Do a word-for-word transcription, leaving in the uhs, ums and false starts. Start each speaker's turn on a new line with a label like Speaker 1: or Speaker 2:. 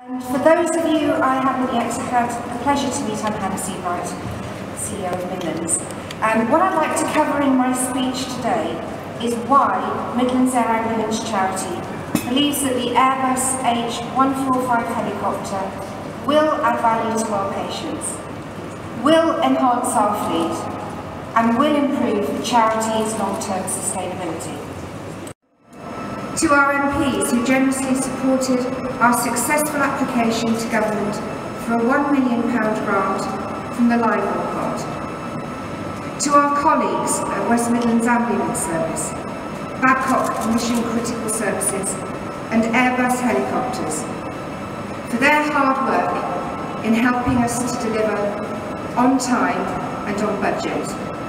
Speaker 1: And for those of you I haven't yet had the pleasure to meet, I'm Hannah Seabright, C E O of Midlands. Um, what I'd like to cover in my speech today is why Midlands Air Ambulance Charity believes that the Airbus H one forty-five helicopter will add value to our patients, will enhance our fleet, and will improve the charity's long-term sustainability. To our M Ps who generously supported our successful application to government for a one million pound grant from the LIBOR pot. To our colleagues at West Midlands Ambulance Service, Babcock Mission Critical Services and Airbus Helicopters for their hard work in helping us to deliver on time and on budget.